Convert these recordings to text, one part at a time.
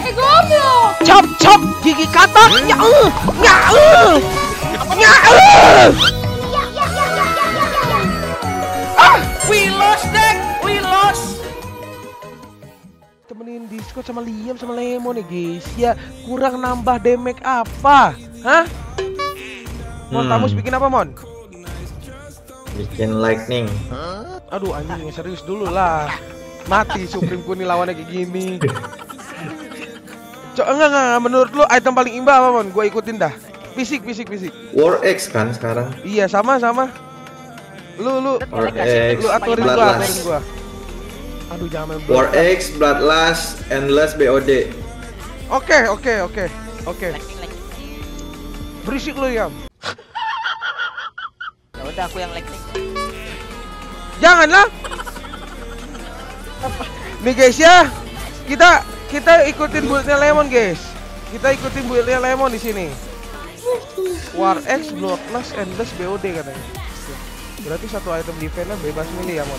Goblok. Chop chop gigi katak. Ya We lost, Dek. We lost. Temenin Discord sama Liam sama Lemon nih guys. Ya kurang nambah damage apa? Hah? Mon, kamu bikin apa Mon? Bikin lightning. Aduh anjing serius dulu lah. Mati Supreme ku nih lawannya kayak gini. Enggak, menurut lu item paling imbang apa Mon? Gua ikutin dah. Fisik. War X kan sekarang. Iya sama. Lu War X, aturin gua. Aduh jangan main War X, Bloodlust, Endless BOD. Oke. Berisik lu Yam. Ya udah aku yang lag nih. Janganlah. Nih guys ya. Kita ikutin build-nya Lemon guys. Kita ikutin build-nya Lemon di sini. War X, Bloodlust, Endless BOD katanya. Berarti satu item defense-nya bebas milih ya Mon.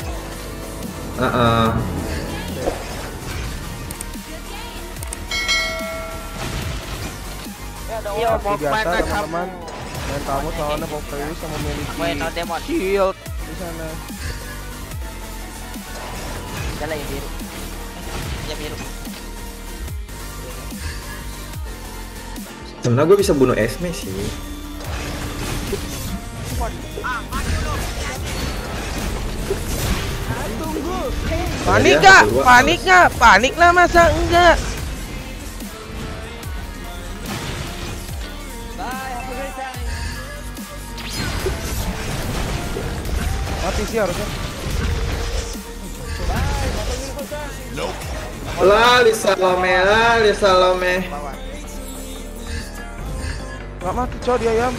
Yo, mau Biasa mana kamu? teman-teman. Dan kamu soalnya fokus sama memiliki Bueno, Demon. shield di sana. Jalan yang biru. Yang biru. Sebenarnya gue bisa bunuh Esme sih. Panik lah masa enggak? Mati sih harusnya. Lali Salome. Gak mati coy dia Yam.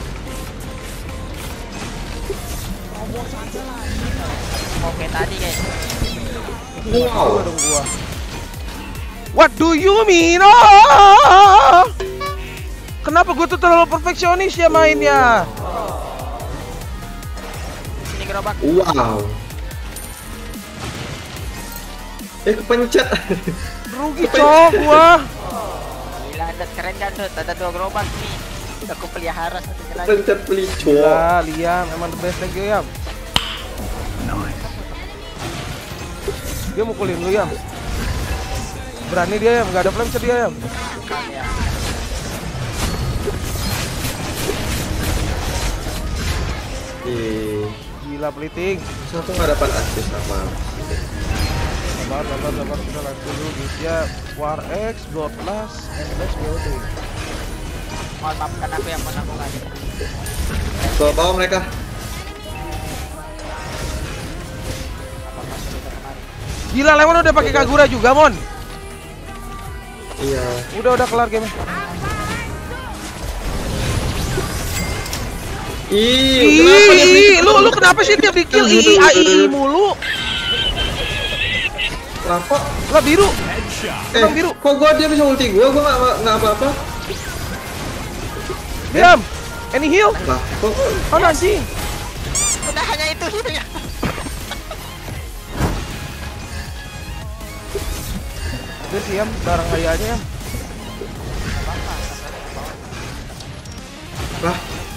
Oke tadi guys. Wow. Gua. What do you mean? Oh! Kenapa gue tuh terlalu perfeksionis ya mainnya? Sini gerobak. Wow. Kepencet. Rugi cowok gua. Gila, keren kan tuh, ada 2 gerobak nih. Aku pelihara satu lagi. Pencet pelicu. Lah, Liam emang the best lagi Yam. Dia mukulin lu Yam. Berani dia Yam, nggak ada flame dia Yam. Gila peliting. Satu nggak dapat assist apa? Sabar kita langsung dulu guys ya. War X, Bloodlust, Endless BOD. Mohon maafkan aku yang melakukan. Ke bawah mereka. Gila Lemon udah pakai Kagura juga Mon. Iya. Udah kelar game. Lu kenapa sih tiap di kill AI mulu? Kenapa? Lah biru. Biru. Kok dia bisa ulti gua nggak apa-apa. Diam. Any heal? Lah, kok anjing. Udah hanya itu hidupnya. Udah siam, barang kaya aja ya. lah?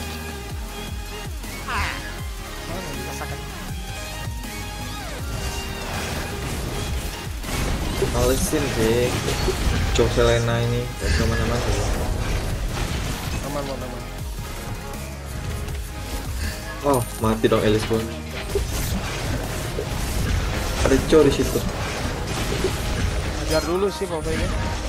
Malesin sih. Cok Selena ini kemana-mana. Aman. Oh, mati dong Elis gua. Ada Cok di situ. Ajar dulu sih pokoknya.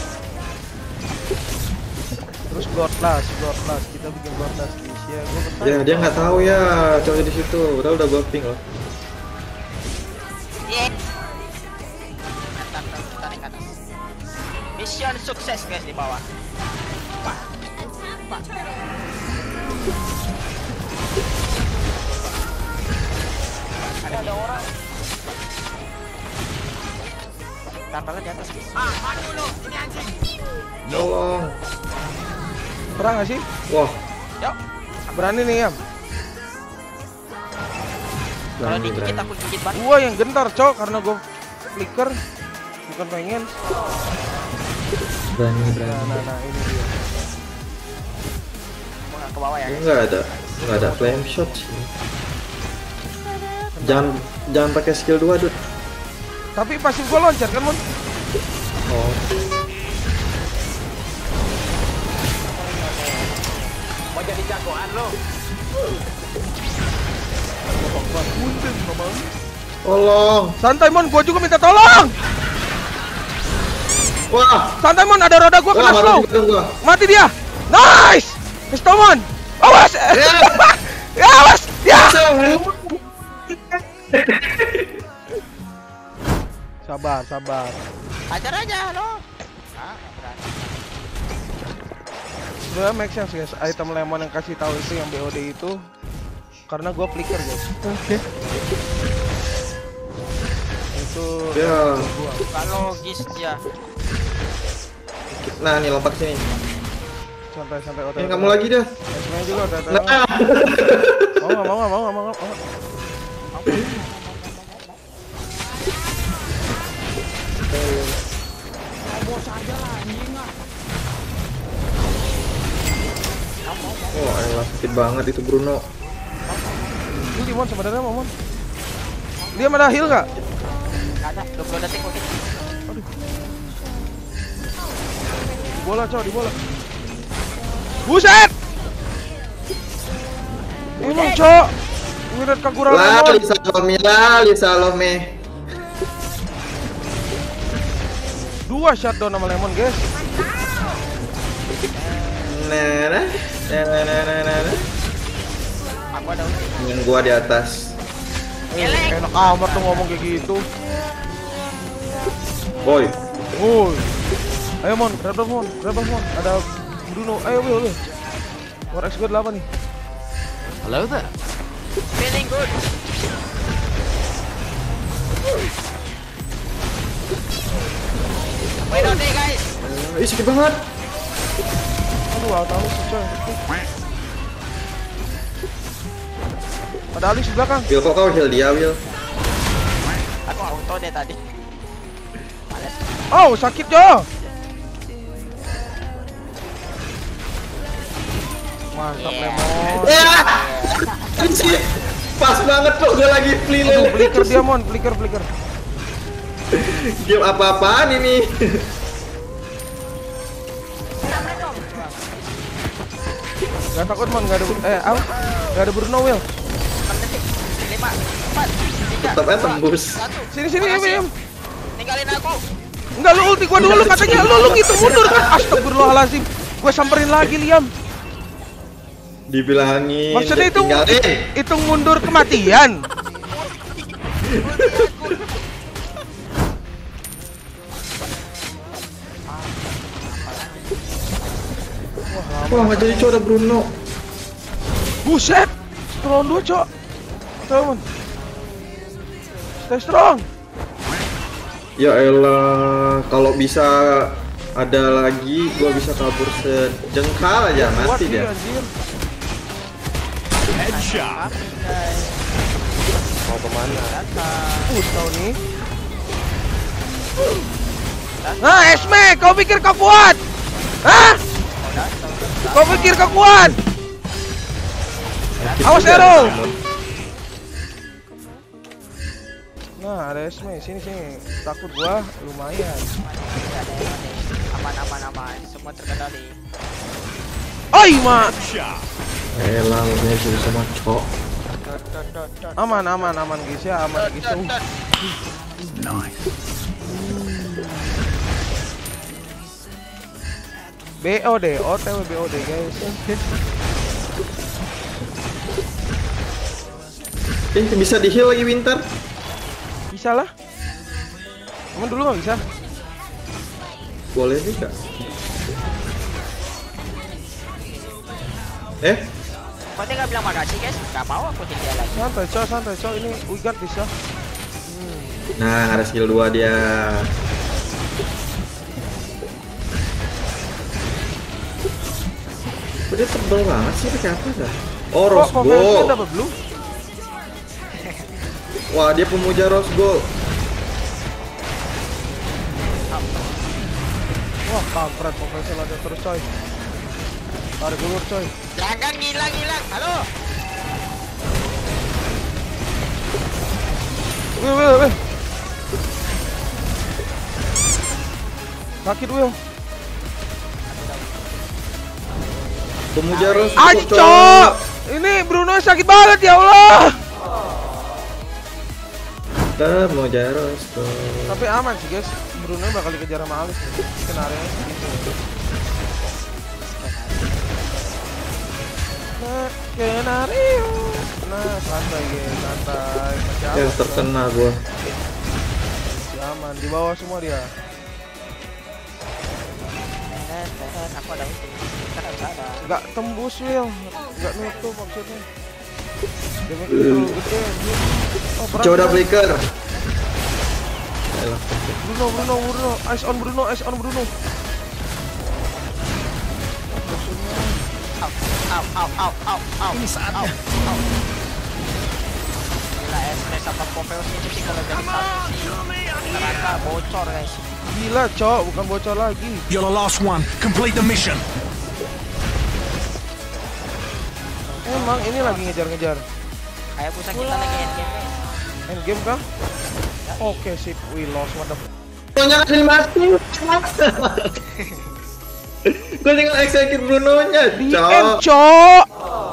Terus Bloodlust, kita bikin Bloodlust guys ya. Ya dia nggak tahu ya Cok di situ. Udah gua ping loh. Mission sukses guys di bawah. Ada orang. Kapalnya di atas guys. Maju lu, ini anjing. Tolong. Perang nggak sih? Wah. Yuk. Berani nih Yam. Kalau digigit aku gigit banget. Gua yang gentar Cok karena gua flicker bukan pengen. Berani. Nah, ini dia. Mau nggak ke bawah ya? Enggak ada flame shot sih. Jangan pakai skill 2, Dut. Tapi pasif gua loncat kan, Mon? Oh. Mau jadi jagoan lo? Tolong. Santai, Mon, gua juga minta tolong. Wah. Santai, Mon, ada roda gua kena Wah, slow. mati gua. Mati dia. Nice. Pistol, Mon. Awas. Ya, awas. Ya. Sabar. Ajar aja lo. Ah, berani. Sebenarnya make sense, guys. Item lemon yang kasih tahu itu yang BOD itu karena gua flicker, guys. Oke. Itu Ya. Gak logis dia. Nah, nih lompat sini. santai Ini kamu lagi dah. Semuanya juga udah. Nah. Mau. Wah, elah, sakit banget itu Bruno. Ini Dimon sebenarnya Momon. Dia ada heal nggak? Gak ada, 20 detik mungkin. Di bola. Buset! Emang cok. Ngirit Kagura Lemon. Lali Salome. 2 shutdown sama Lemon, guys. Nah. Aku ada ulti. Ingin gua di atas. Enak amat tuh ngomong kayak gitu. Boy. Woi. Ayo Mon, grab Mon. Ada Bruno. Ayo Will. War X gue 8 nih. Hello there. Feeling good. Wait on guys. Ih, sakit banget. Aduh, tahu sih coy. Ada Alice di belakang. Will, kok kau heal dia, Will? Aku auto deh tadi. Males. Oh, sakit Jo. Mantap Lemon. Ya. Pas banget kok gue lagi Aduh, flicker dia Mon, flicker. Game apa-apaan ini? Gak takut Mon, gak ada Bruno Will. 6 detik. 5, 4, 3, Tetap aja tembus. 1. Sini Im. Tinggalin aku. Enggak, lu ulti gua dulu katanya, lu ngitung mundur kan. Astagfirullahalazim. Gua samperin lagi Liam. Dibilangin. Maksudnya itu tinggalin. hitung mundur kematian. Wah, nggak jadi cowok ada Bruno. Buset. Strong 2, Cok. Teman. Stay strong. Ya elah, kalau bisa ada lagi, gua bisa kabur sejengkal aja, Kuat mati dia. anjir. Headshot. Mau kemana? Tahu nih. Nah, Esme, kau pikir kau kuat? Hah? Kau pikir kau kuat? Awas Ero. Nah, ada Esme, sini. Takut gua lumayan. Aman. Semua terkendali. Oi, Mak. Headshot. Elah, lu bisa sama cok. Aman guys ya, aman guys. Nice. BOD, OTW BOD guys. Bisa di heal lagi Winter? Bisa lah. Emang dulu nggak bisa? Boleh juga. Kok dia nggak bilang makasih guys? Gak mau aku tinggal lagi. Santai coy, ini we got this ya. Nah, ada skill 2 dia. Kok dia tebel banget sih, pakai apa dah? Oh, Rose Kok Gold. dapat blue? Wah, dia pemuja Rose Gold. Wah, kampret profesor ada terus coy. Tarik ulur coy. Jangan ngilang. Halo. Wih. Sakit Will. Pemuja Ros. Cok. Ini Bruno sakit banget ya Allah. Pemuja Ros. Tapi aman sih guys. Bruno bakal dikejar sama Alice nih. Skenario gitu. Skenario. Nah, santai guys, santai. Masih aman. Yang terkena gua. Masih aman. Di bawah semua dia. Aku ada itu. Ada. Nggak tembus Will, nggak nutup maksudnya. Damage terlalu gede. Oh, perang. Coba flicker. Bruno, ice on Bruno. Au. Ini saatnya. Gila SP sama Popeos ini sih kalau jadi satu sih. Rata bocor guys. Gila, Cok, bukan bocor lagi. You're the last one. Complete the mission. Emang ini lagi ngejar-ngejar. Kayak busa kita lagi endgame guys. Endgame kah? Oke, sip. We lost, mantap. Bruno-nya kasih mati. Gue tinggal execute Bruno-nya, Cok.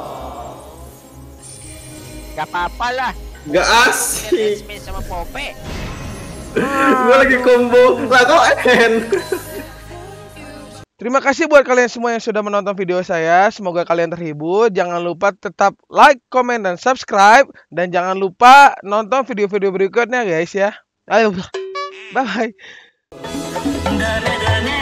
Gak apa-apa lah. Gak asik. SP sama Pope. Gue lagi combo. Lah kok end. Terima kasih buat kalian semua yang sudah menonton video saya. Semoga kalian terhibur. Jangan lupa tetap like, comment, dan subscribe. Dan jangan lupa nonton video-video berikutnya guys ya. Ayo, bye.